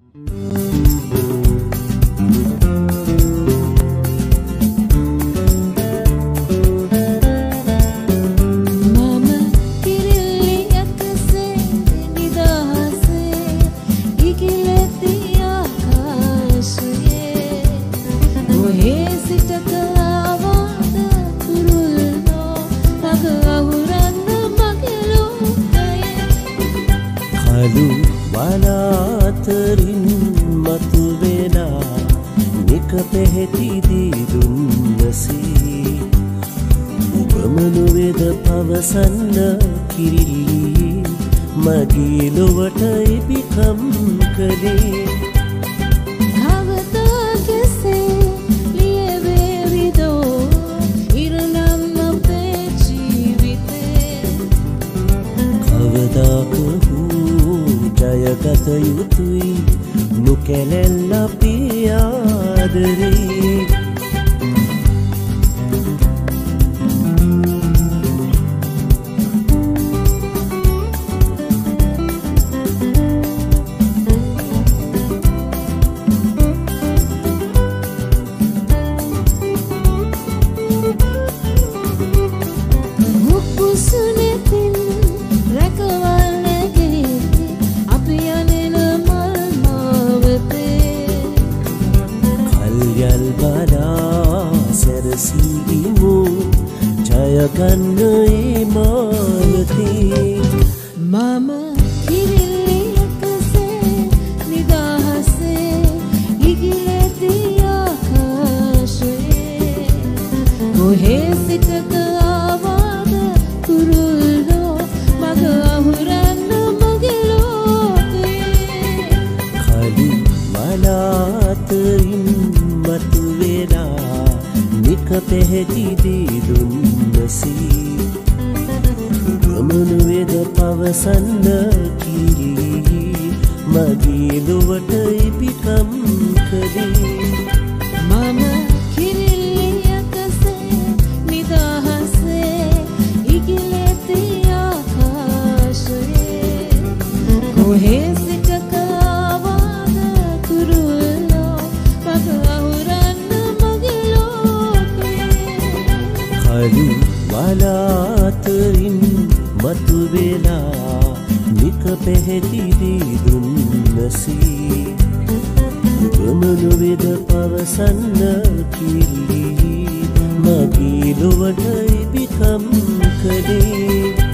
වලාතරින් මතුවෙලා නික පෙහෙතිදී දුන්නසී උපමනුවේද පවසන්න කිරිල්ලි මගේ ලොවට ඉබිකම් කළේ ජයගත යුතුයි නොකැලෙල්ල අපේ ආදරේ සැරසීමු ජයගන්න ඒ මාලතේ මම කිරිල්ලි එකසේ නිදහසේ ඉගිලෙති ආකාශයේ කොහේ සිටද ආවාද කුරුල්ලෝ මග අහුරන්න මගේ ලෝකයේ කලි වලාතරින් මතුවෙලා නික පෙහෙතිදී දුන්නසී ගමනුවේද පවසන්න කිරිලි මගේ ලොවට ඉබිකම් කළේ මම කිරිල්ලි එකසේ නිදහසේ ඉගිලෙති ආකාශයේ කොහේ සිටක ආවාද කුරුල්ලෝ මග අහුරන්න කලි වලාතරින් මතුවෙලා නික පෙහෙතිදී දුන්නසී ගමනුවේද පවසන්න කිරිලි මගේ ලොවට ඉබිකම් කළේ